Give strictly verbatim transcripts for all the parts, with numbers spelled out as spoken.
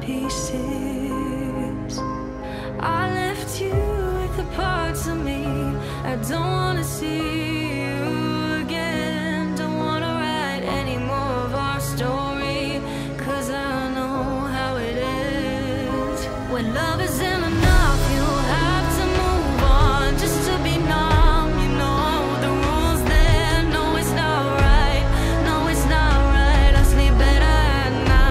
pieces. I left you with the parts of me I don't wanna see you again. Don't wanna write any more of our story, 'cause I know how it is. When love isn't enough, you have to move on just to be numb. You know the rules there. No, it's not right. No, it's not right. I sleep better at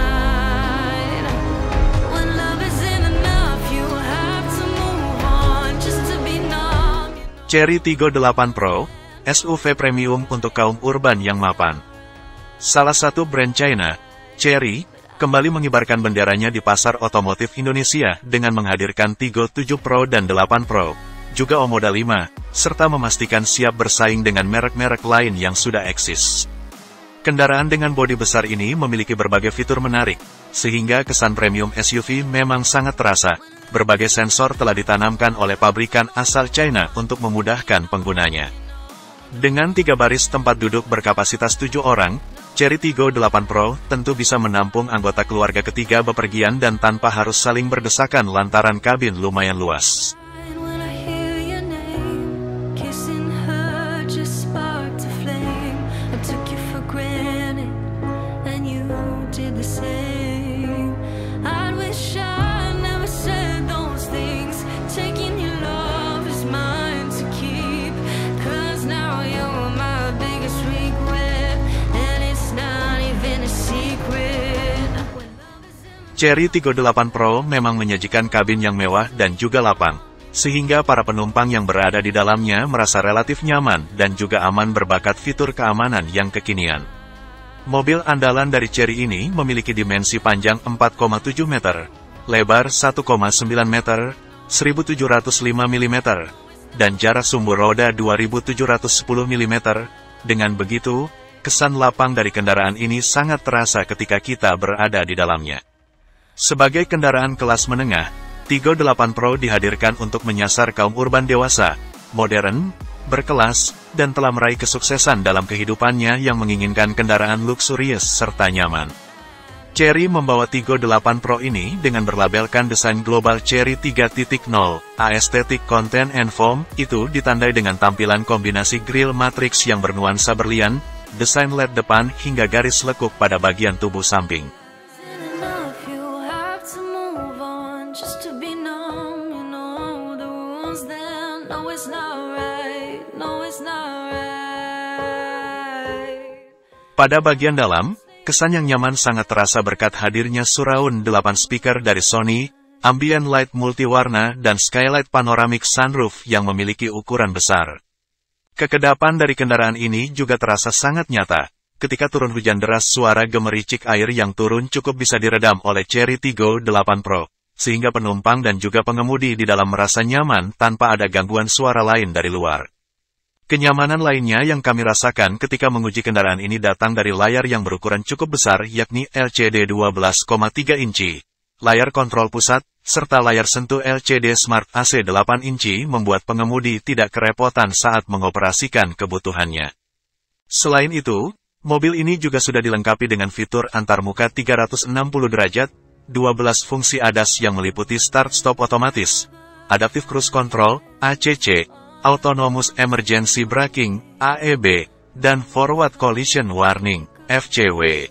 night. When love isn't enough, you have to move on just to be numb. Chery Tiggo delapan Pro, S U V premium untuk kaum urban yang mapan. Salah satu brand China, Chery, kembali mengibarkan benderanya di pasar otomotif Indonesia dengan menghadirkan Tiggo tujuh Pro dan delapan Pro, juga Omoda lima, serta memastikan siap bersaing dengan merek-merek lain yang sudah eksis. Kendaraan dengan bodi besar ini memiliki berbagai fitur menarik, sehingga kesan premium S U V memang sangat terasa. Berbagai sensor telah ditanamkan oleh pabrikan asal China untuk memudahkan penggunanya. Dengan tiga baris tempat duduk berkapasitas tujuh orang, Chery Tiggo delapan Pro tentu bisa menampung anggota keluarga ketiga bepergian dan tanpa harus saling berdesakan lantaran kabin lumayan luas. When I hear your name, kissing her just sparked a flame. I took you for granted, and you did the same. I wish I never said those things. Taking your love is mine to keep, 'cause now you're my biggest regret, and it's not even a secret. Chery Tiggo delapan Pro memang menyajikan kabin yang mewah dan juga lapang, sehingga para penumpang yang berada di dalamnya merasa relatif nyaman dan juga aman berbakat fitur keamanan yang kekinian. Mobil andalan dari Chery ini memiliki dimensi panjang empat koma tujuh meter, lebar satu koma sembilan meter, seribu tujuh ratus lima milimeter, dan jarak sumbu roda dua ribu tujuh ratus sepuluh milimeter. Dengan begitu, kesan lapang dari kendaraan ini sangat terasa ketika kita berada di dalamnya. Sebagai kendaraan kelas menengah, Tiggo delapan Pro dihadirkan untuk menyasar kaum urban dewasa, modern, berkelas, dan telah meraih kesuksesan dalam kehidupannya yang menginginkan kendaraan luksurius serta nyaman. Chery membawa Tiggo delapan Pro ini dengan berlabelkan desain global Chery tiga titik nol, Aesthetic Content and Foam, itu ditandai dengan tampilan kombinasi grill matrix yang bernuansa berlian, desain L E D depan hingga garis lekuk pada bagian tubuh samping. Enough, you have to move on just to be numb. You know the rules then. No, it's not right. No, it's not right. Pada bagian dalam, kesan yang nyaman sangat terasa berkat hadirnya surround delapan speaker dari Sony, ambient light multiwarna dan skylight panoramic sunroof yang memiliki ukuran besar. Kekedapan dari kendaraan ini juga terasa sangat nyata. Ketika turun hujan deras, suara gemericik air yang turun cukup bisa diredam oleh Chery Tiggo delapan Pro, sehingga penumpang dan juga pengemudi di dalam merasa nyaman tanpa ada gangguan suara lain dari luar. Kenyamanan lainnya yang kami rasakan ketika menguji kendaraan ini datang dari layar yang berukuran cukup besar, yakni L C D dua belas koma tiga inci, layar kontrol pusat, serta layar sentuh L C D Smart A C delapan inci membuat pengemudi tidak kerepotan saat mengoperasikan kebutuhannya. Selain itu, mobil ini juga sudah dilengkapi dengan fitur antarmuka tiga ratus enam puluh derajat, dua belas fungsi A D A S yang meliputi start-stop otomatis, adaptive cruise control, A C C, autonomous emergency braking, A E B, dan forward collision warning, F C W.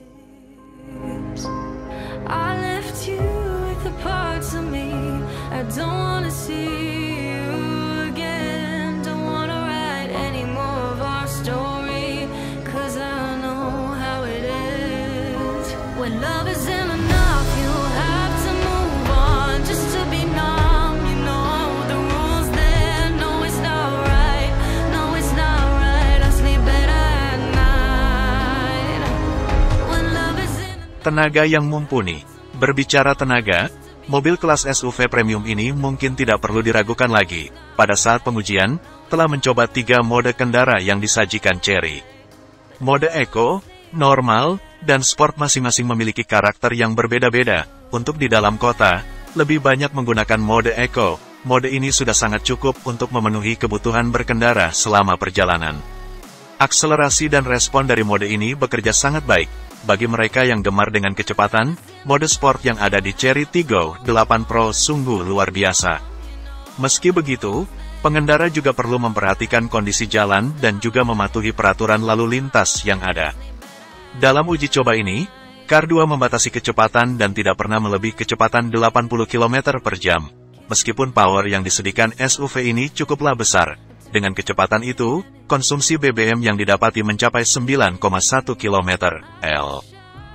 I left you with the parts of me I don't wanna see you again. Don't wanna write any more of our story, 'cause I know how it is. When love isn't enough, you have to move on just to be numb. You know the rules there. No, it's not right. No, it's not right. I sleep better at night. When love isn't Tenaga yang mumpuni. Berbicara tenaga, mobil kelas S U V premium ini mungkin tidak perlu diragukan lagi. Pada saat pengujian, telah mencoba tiga mode kendara yang disajikan Chery. Mode Eco, Normal, dan Sport masing-masing memiliki karakter yang berbeda-beda. Untuk di dalam kota, lebih banyak menggunakan mode Eco. Mode ini sudah sangat cukup untuk memenuhi kebutuhan berkendara selama perjalanan. Akselerasi dan respon dari mode ini bekerja sangat baik, bagi mereka yang gemar dengan kecepatan, mode sport yang ada di Cherry Tiggo delapan Pro sungguh luar biasa. Meski begitu, pengendara juga perlu memperhatikan kondisi jalan dan juga mematuhi peraturan lalu lintas yang ada. Dalam uji coba ini, Car dua membatasi kecepatan dan tidak pernah melebihi kecepatan delapan puluh kilometer per jam. Meskipun power yang disediakan S U V ini cukuplah besar, dengan kecepatan itu, konsumsi B B M yang didapati mencapai sembilan koma satu kilometer per jam.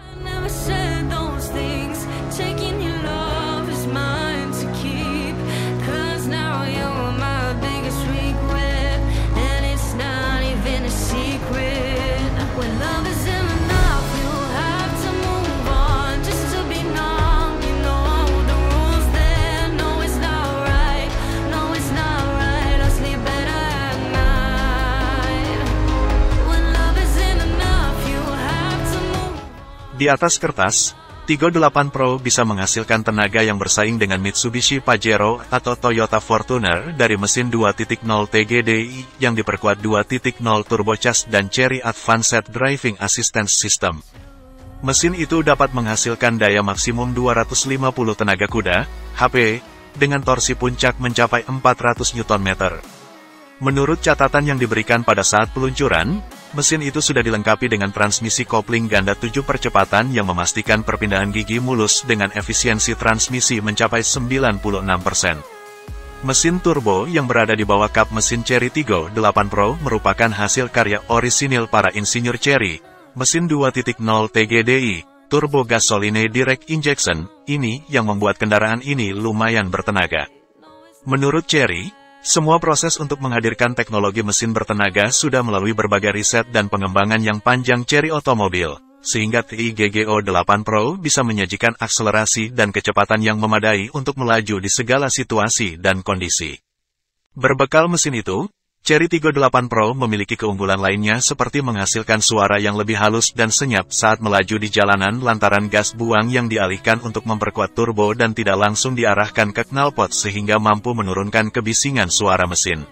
Di atas kertas, Tiggo delapan Pro bisa menghasilkan tenaga yang bersaing dengan Mitsubishi Pajero atau Toyota Fortuner dari mesin dua titik nol T G D I yang diperkuat dua titik nol turbocharged dan Chery Advanced Driving Assistance System. Mesin itu dapat menghasilkan daya maksimum dua ratus lima puluh tenaga kuda, H P, dengan torsi puncak mencapai empat ratus newton meter. Menurut catatan yang diberikan pada saat peluncuran, mesin itu sudah dilengkapi dengan transmisi kopling ganda tujuh percepatan yang memastikan perpindahan gigi mulus dengan efisiensi transmisi mencapai sembilan puluh enam persen. Mesin turbo yang berada di bawah kap mesin Cherry Tiggo delapan Pro merupakan hasil karya orisinil para insinyur Chery. Mesin dua titik nol T G D I, turbo gasoline direct injection, ini yang membuat kendaraan ini lumayan bertenaga. Menurut Chery, semua proses untuk menghadirkan teknologi mesin bertenaga sudah melalui berbagai riset dan pengembangan yang panjang Chery Automobile, sehingga Tiggo delapan Pro bisa menyajikan akselerasi dan kecepatan yang memadai untuk melaju di segala situasi dan kondisi. Berbekal mesin itu, Cherry Tiggo delapan Pro memiliki keunggulan lainnya seperti menghasilkan suara yang lebih halus dan senyap saat melaju di jalanan lantaran gas buang yang dialihkan untuk memperkuat turbo dan tidak langsung diarahkan ke knalpot sehingga mampu menurunkan kebisingan suara mesin.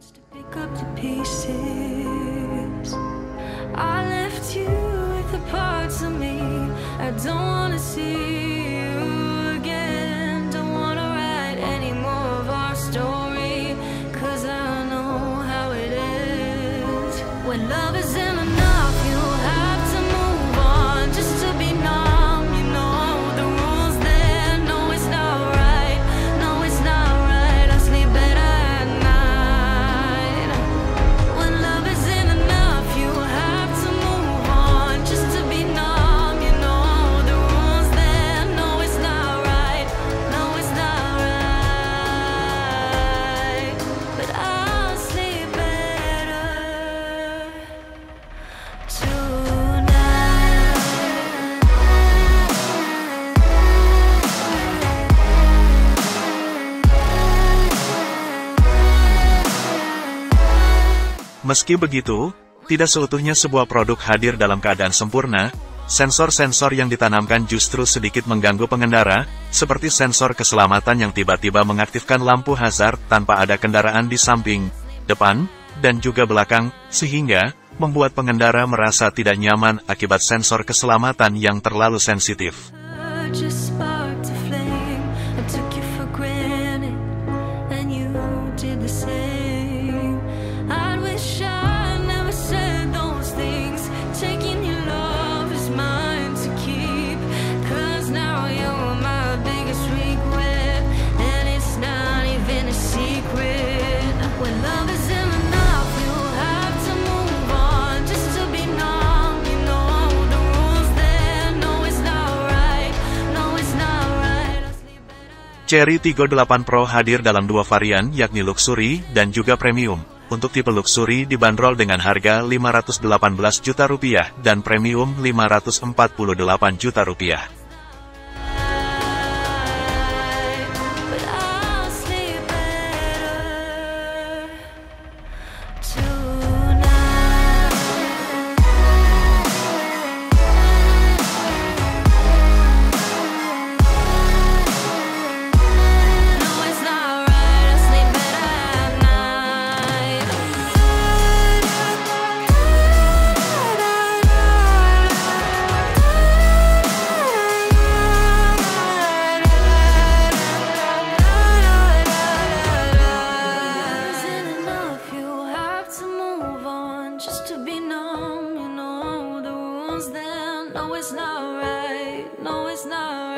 Meski begitu, tidak seutuhnya sebuah produk hadir dalam keadaan sempurna. Sensor-sensor yang ditanamkan justru sedikit mengganggu pengendara, seperti sensor keselamatan yang tiba-tiba mengaktifkan lampu hazard tanpa ada kendaraan di samping, depan, dan juga belakang, sehingga membuat pengendara merasa tidak nyaman akibat sensor keselamatan yang terlalu sensitif. Cherry Tiggo delapan Pro hadir dalam dua varian yakni Luxury dan juga Premium. Untuk tipe Luxury dibanderol dengan harga lima ratus delapan belas juta rupiah dan Premium lima ratus empat puluh delapan juta rupiah. No, it's not right. No, it's not right.